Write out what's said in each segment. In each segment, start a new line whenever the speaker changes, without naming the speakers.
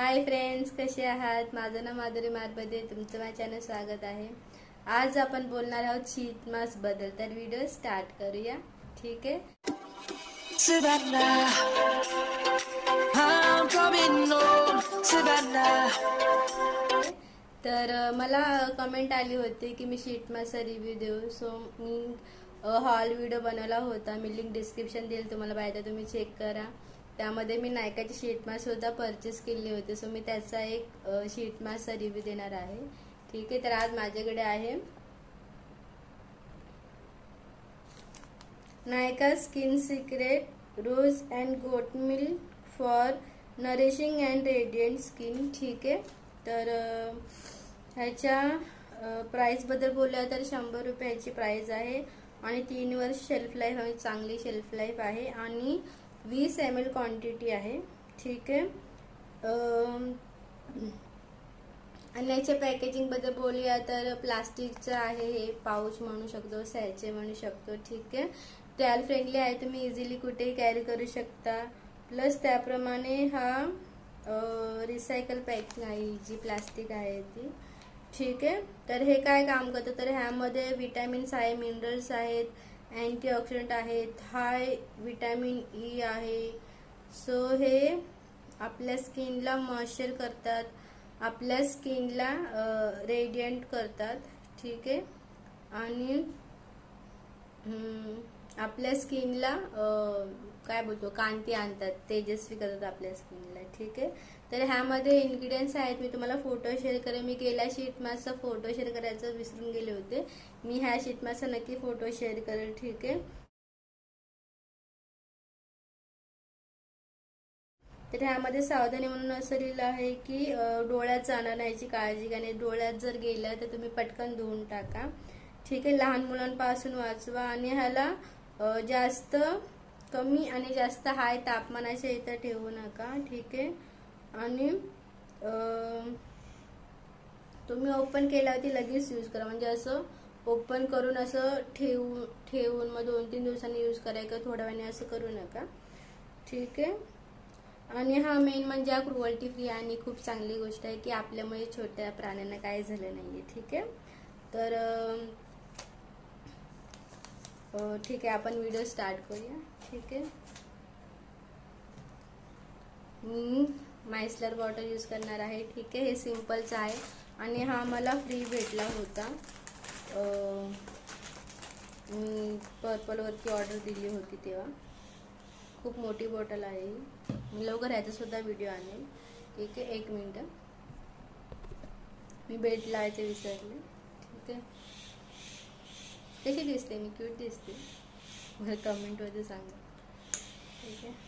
Hi friends, कसे आहात? माझं नाव माधुरी मारपदे, तुमचं माझ्या चॅनल स्वागत आहे. आज आपण बोलणार आहोत शीत मास्क बद्दल. तर व्हिडिओ स्टार्ट करूया. ठीक आहे. तर मला कमेंट आली होती की मी शीट मास्कचा रिव्ह्यू देऊ. सो मी हॉल व्हिडिओ बनवला होता. मी लिंक डिस्क्रिप्शन देईल, तुम्हाला पाहिजे तुम्ही चेक करा. त्यामध्ये मी नायकाची शीट मास्क सुद्धा परचेस केली होती. सो मी त्याचा एक शीट मास्कचा रिव्ह्यू देणार आहे. ठीक आहे. तर आज माझ्याकडे आहे Nykaa skin secret rose and goat milk for nourishing and radiant skin. ठीक आहे. तर ह्याच्या प्राइस बद्दल बोलूया तर 100 रुपयाची प्राइस आहे आणि 3 वर्ष शेल्फ लाईफ आहे. चांगली शेल्फ लाईफ आहे आणि 20 ml क्वांटिटी आहे. ठीक आहे. आणि याच्या पॅकेजिंग बद्दल बोलूया तर प्लास्टिकचं आहे. हे पाऊच म्हणू शकतो, सॅचे म्हणू शकतो. ठीक आहे. ट्रॅव्हल फ्रेंडली आहे, तुम्ही इझिली कुठेही कॅरी करू शकता. प्लस त्याप्रमाणे हा रिसायकल पॅकिंग आहे, जी प्लास्टिक आहे ती. ठीक आहे. तर हे काय काम करतं तर ह्यामध्ये विटॅमिन्स आहे, मिनरल्स आहेत, अँटीऑक्सिडंट आहेत, हाय विटॅमिन ई आहे. सो हे आपल्या स्किनला मॉइश्चर करतात, आपल्या स्किनला रेडियंट करतात. ठीक आहे. आणि आपल्या स्किनला काय बोलतो कांती आणतात, तेजस्वी करतात आपल्या स्किनला. ठीक आहे. तर ह्यामध्ये इन्ग्रेडियंट्स आहेत. मी तुम्हाला फोटो शेअर करेन. मी गेल्या शीट मास्कचा फोटो शेअर करायचं विसरून गेले होते. मी ह्या शीट मास्कचा नक्की फोटो शेअर करेल. ठीक आहे. तर ह्यामध्ये सावधानी म्हणून असं लिहिलं आहे की डोळ्यात जाणार नाही याची काळजी घ्या. आणि डोळ्यात जर गेलं तर तुम्ही पटकन धुवून टाका. ठीक आहे. लहान मुलांपासून वाचवा. आणि ह्याला जास्त कमी आणि जास्त हाय तापमानाच्या इथं ठेवू नका. ठीक आहे. आणि तुम्ही ओपन केल्यावरती लगेच यूज करा. म्हणजे असं ओपन करून असं ठेवून मग 2-3 दिवसांनी यूज करायचं, थोड्या वेळाने असं करू नका. ठीक आहे. आणि हा मेन म्हणजे क्रुएल्टी फ्री आणि खूप चांगली गोष्ट आहे की आपल्यामुळे छोट्या प्राण्यांना काही झालं नाहीये. ठीक आहे. तर ठीक आहे, आपण व्हिडिओ स्टार्ट करूया. ठीक आहे. मी मायस्लर बॉटल यूज करणार आहे. ठीक आहे. हे सिम्पलच आहे आणि हा मला फ्री भेटला होता. मी पर्पलवरती ऑर्डर दिली होती तेव्हा. खूप मोठी बॉटल आहे. मी लवकर ह्याचा सुद्धा व्हिडिओ आणेल. ठीक आहे. 1 मिनिट, मी बेल्ट लावायचे विसरले. ठीक आहे. कशी दिसते मी? क्यूट दिसते? मला कमेंटमध्ये सांगा. ठीक आहे.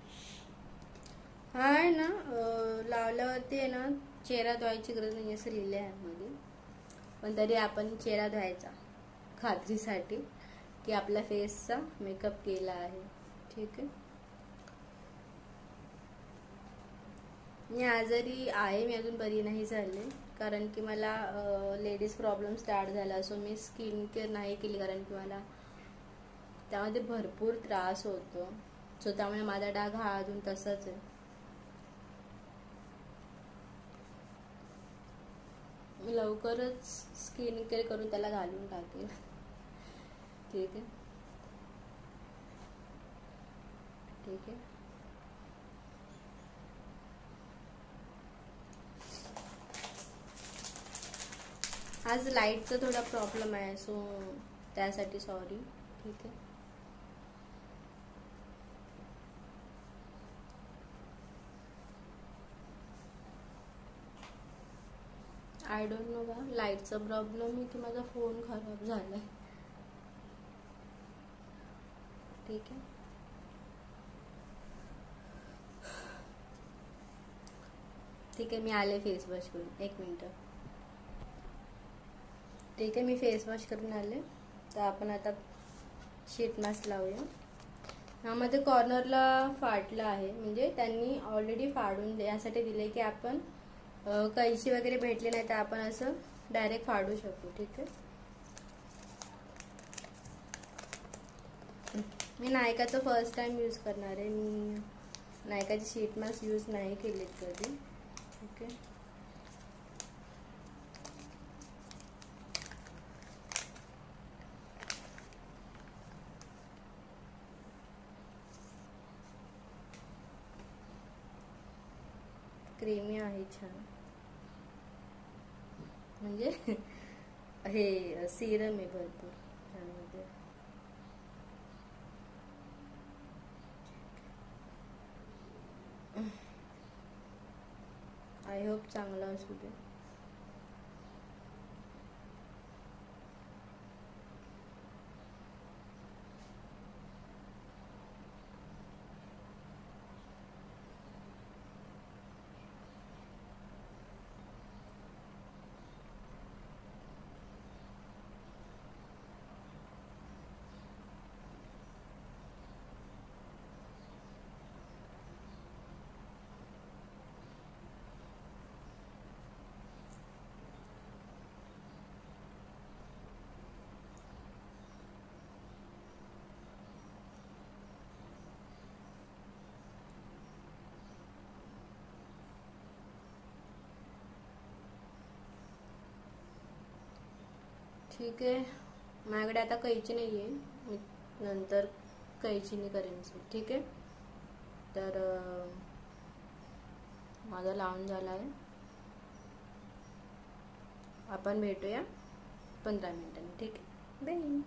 हा आहे ना, लावल्यावरती आहे ना चेहरा धुवायची गरज नाही असं लिहिलं आहे ह्यामध्ये. पण तरी आपण चेहरा धुवायचा खात्रीसाठी की आपल्या फेसचा मेकअप केला आहे. ठीक आहे. मी आजारी आहे, मी अजून बरी नाही झाले कारण की मला लेडीज प्रॉब्लेम स्टार्ट झाला. सो मी स्किन केअर नाही केली कारण की मला त्यामध्ये भरपूर त्रास होतो. सो त्यामुळे माझा डाग हा अजून तसाच आहे. मी लवकरच स्किन केअर करून त्याला घालून टाकेल. ठीक आहे. ठीक आहे. आज लाईटचा थोडा प्रॉब्लेम आहे, सो त्यासाठी सॉरी. ठीक आहे. आय डोंट नो बा, लाईटचा प्रॉब्लेम आहे की माझा फोन खराब झालाय. ठीक आहे. ठीक आहे. मी आले फेस वॉश करून. 1 मिनिट. ठीक आहे. मी फेस वॉश करून आले. तर आपण आता शीट मास्क लावूया. ह्यामध्ये कॉर्नरला फाटलं आहे, म्हणजे त्यांनी ऑलरेडी फाडून यासाठी दिले की आपण कैची वगैरे भेटली नाही तर आपण असं डायरेक्ट फाडू शकतो. ठीक आहे. मी नायकाचं फर्स्ट टाइम यूज करणार आहे. मी नायकाची शीट मास्क यूज नाही केलीत कधी. ठीक आहे. क्रीमी आहे छान, म्हणजे हे सिरम आहे भरपूर त्यामध्ये. आय होप चांगला असू दे. ठीक आहे. माझ्याकडे आता कैची नाही आहे, मी नंतर कैचीने करेन. ठीक आहे. तर माझा लावून झाला आहे. आपण भेटूया 15 मिनिटांनी. ठीक आहे, बाय.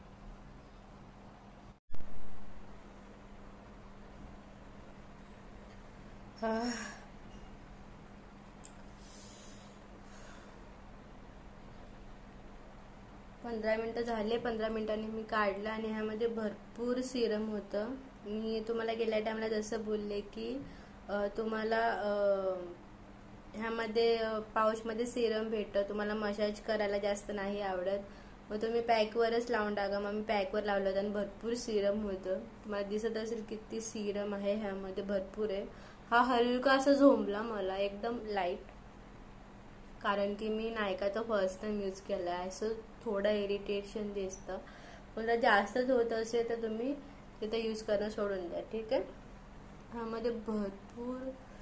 15 मिनटं झाले. 15 मिनिटांनी मी काढलं आणि ह्यामध्ये भरपूर सिरम होतं. मी तुम्हाला गेल्या टाइमला जसं बोलले की तुम्हाला ह्यामध्ये पाऊचमध्ये सिरम भेटतं. तुम्हाला मसाज करायला जास्त नाही आवडत, मग तुम्ही पॅकवरच लावून टाका. मग मी पॅकवर लावलं होतं आणि भरपूर सिरम होतं. तुम्हाला दिसत असेल किती सिरम आहे ह्यामध्ये, भरपूर आहे. हा हलका असं झोंबला मला, एकदम लाईट, कारण की मी नायकाचा फर्स्ट टाइम यूज केला आहे. सो थोडं इरिटेशन दिसतं, पण जर जास्तच होत असेल तर तुम्ही तिथे यूज करणं सोडून द्या. ठीक आहे. ह्यामध्ये भरपूर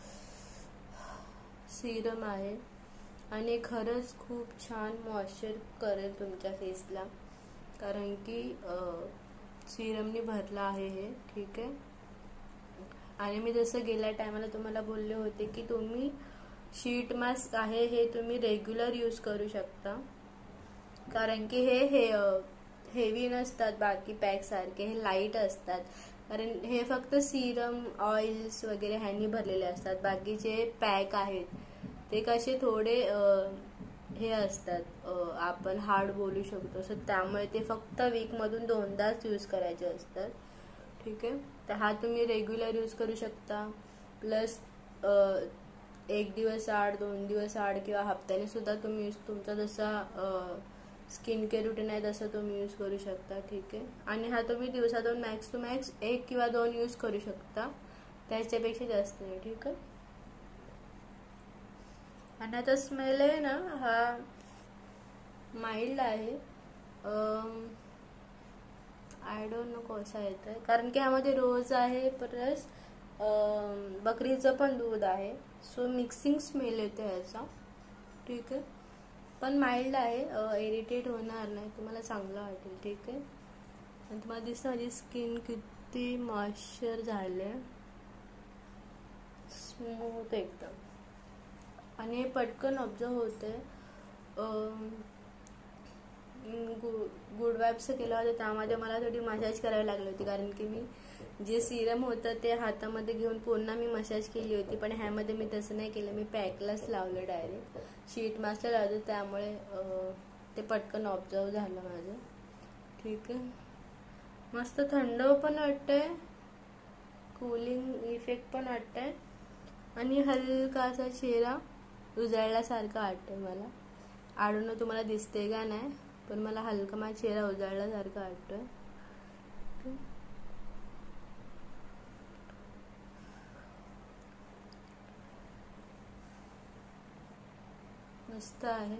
सिरम आहे आणि खरंच खूप छान मॉइश्चर करेल तुमच्या फेसला, कारण की सिरमने भरलं आहे हे. ठीक आहे. आणि मी जसं गेल्या टायमाला तुम्हाला बोलले होते की तुम्ही शीट मास्क आहे हे तुम्ही रेग्युलर यूज करू शकता, कारण की हे हेवी नसतात बाकी पॅक सारखे, हे लाईट असतात. कारण हे फक्त सिरम ऑइल्स वगैरे ह्यांनी भरलेले असतात. बाकीचे पॅक आहेत ते कसे थोडे हे असतात, आपण हार्ड बोलू शकतो. सो त्यामुळे ते फक्त वीकमधून 2दाच यूज करायचे असतात. ठीक आहे. तर हा तुम्ही रेग्युलर यूज करू शकता. प्लस 1 दिवस आड, 2 दिवस आड किंवा हप्त्याने सुद्धा तुम्ही तुमचा जसा स्किन केअर रुटीन आहे तसं तुम्ही यूज करू शकता. ठीक आहे. आणि हा तुम्ही दिवसातून मॅक्स टू मॅक्स 1 किंवा 2 यूज करू शकता, त्याच्यापेक्षा जास्त नाही. ठीक आहे. आणि आता स्मेल आहे ना, हा माइल्ड आहे. आय डोंट नो कसा येतोय, कारण की ह्यामध्ये रोज आहे, प्लस बकरीचं पण दूध आहे. सो मिक्सिंग स्मेल येते ह्याचा. ठीक आहे. पण माइल्ड आहे, इरिटेट होणार नाही, तुम्हाला चांगलं वाटेल. ठीक आहे. आणि तुम्हाला दिसतं माझी स्किन किती मॉइश्चर झाले, स्मूथ एकदम, आणि हे पटकन ऑब्झर्व होते. गुड वाइब्स केलं होतं त्यामध्ये मला थोडी मसाज करावी लागली होती, कारण की मी जे सिरम होतं ते हातामध्ये घेऊन पुन्हा मी मसाज केली होती. पण ह्यामध्ये मी तसं नाही केलं, मी पॅकलाच लावलं, डायरेक्ट शीट मास्कला लावलं, त्यामुळे ते पटकन ऑब्झर्व झालं माझं. ठीक आहे. मस्त थंड पण वाटतंय, कूलिंग इफेक्ट पण वाटतंय, आणि हलका असा चेहरा उजळल्यासारखं वाटतंय मला. आडून तुम्हाला दिसते का नाही, पण मला हलका माझा चेहरा उजळल्यासारखं वाटतोय. मस्त आहे.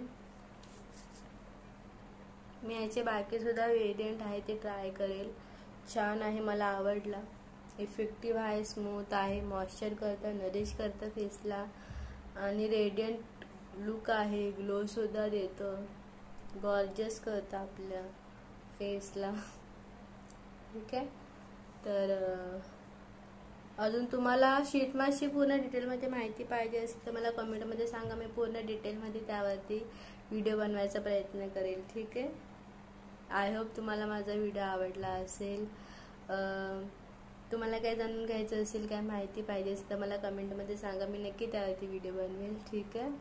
मी याचे बाकी सुद्धा व्हेरियंट आहे ते ट्राय करेल. छान आहे, मला आवडला. इफेक्टिव्ह आहे, स्मूथ आहे, मॉइश्चर करतं, नरिश करतं फेसला, आणि रेडियंट लुक आहे, ग्लो सुद्धा देतो, गॉर्जियस करतं आपल्या फेसला. ठीक आहे. तर अजून तुम्हाला शीट मास्कची पूर्ण डिटेलमध्ये माहिती पाहिजे असेल तर मला कमेंटमध्ये सांगा, मी पूर्ण डिटेलमध्ये त्यावरती व्हिडिओ बनवायचा प्रयत्न करेल. ठीक आहे. आय होप तुम्हाला माझा व्हिडिओ आवडला असेल. तुम्हाला काय जाणून घ्यायचं असेल, काय माहिती पाहिजे असेल तर मला कमेंटमध्ये सांगा, मी नक्की त्यावरती व्हिडिओ बनवेल. ठीक आहे.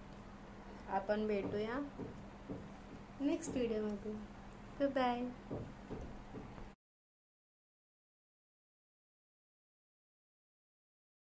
आपण भेटूया नेक्स्ट व्हिडिओमध्ये. बाय.